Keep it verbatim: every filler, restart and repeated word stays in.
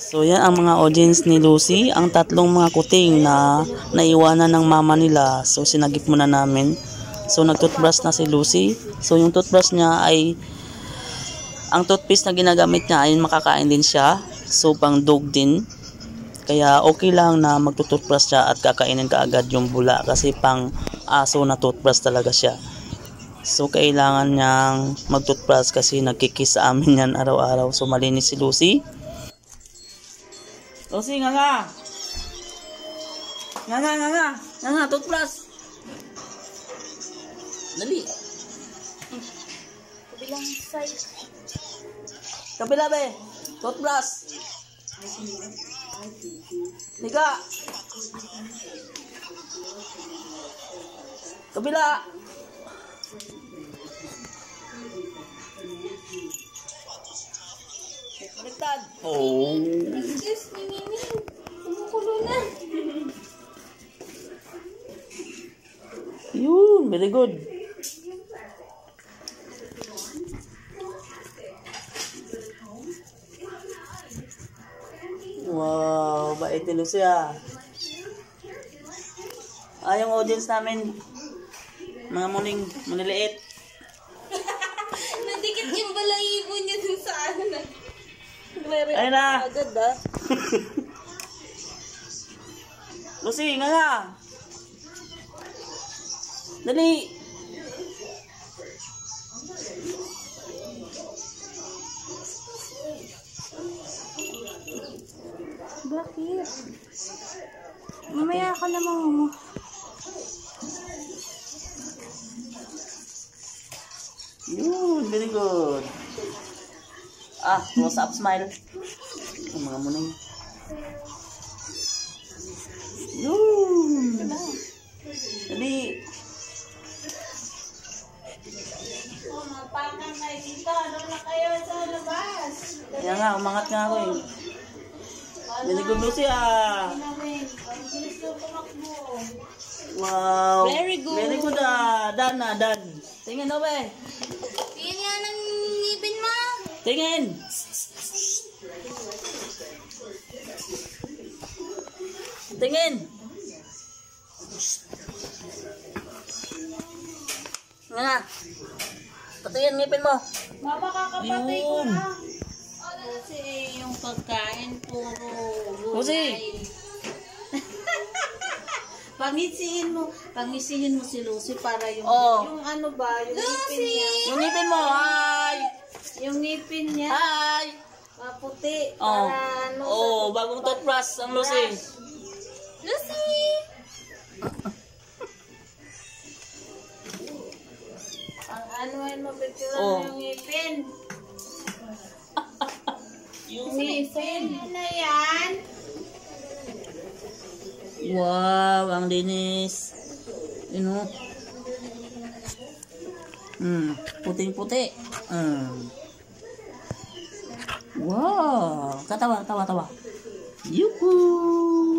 So yan ang mga audience ni Lucy, ang tatlong mga kuting na naiwanan ng mama nila. So sinagip muna namin. So nag-toothbrush na si Lucy. So yung toothbrush niya ay, ang toothpaste na ginagamit niya ay makakain din siya. So pang dog din. Kaya okay lang na magtutoothbrush siya at kakainin kaagad yung bula kasi pang aso na toothbrush talaga siya. So kailangan niyang magtoothbrush kasi nagkikis sa amin yan araw-araw. So malinis si Lucy. Lucy, nga nga! Nga nga, nga nga! Nga nga, toothbrush! Dali! Kabilang side. Kabila be! Toothbrush! Liga! Kabila! Baliktad! Oh! Diyos, ninginin. Kumukulo na. Yun! Very good! Wow! Bait ni Lucia. Ah, yung audience namin, mga muling maniliit. Nadikit yung balahibo niya dun sa ano na. Ayun na! Agad ah. Lucy, nga nga! Dali! Bakit? Mamaya ako naman mo. Yun, very good. Ah, close up smile. Ang mga muning. Yun. Dali. Oh, mapakan kayo dito. Ano na kayo sa labas? Kaya nga, umangat nga ako eh. Very good, Lucy ah. Bilis ko tumakbo. Wow. Very good. Very good ah. Dan ah, dan. Tingin daw be. Tingin nga ng ngipin mo. Tingin. Tingin. Nga nga. Patingin ngipin mo. Mama, kakapatay ko Yun. na. Kasi yung pagkain puro Lucy. Pangisihin mo, pangisihin mo si Lucy para yung Oh. yung ano ba, yung ngipin niya. Yung ngipin mo. Hi. Yung ngipin niya Hi. maputi Oh. para ano. Oh, bagong toothbrush ang Lucy. Lucy! Ang anuin mo picture Oh. yung ngipin. Yung Ngipin na yan. Wow, ang linis. You know? Hmm, puting-puti. Hmm. Wow, katawa, tawa, tawa. Yuhu!